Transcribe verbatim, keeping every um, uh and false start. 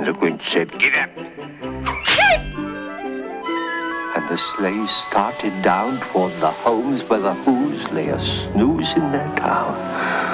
And the Grinch said, "Get up!" And the sleigh started down toward the homes where the Who's lay a snooze in their town.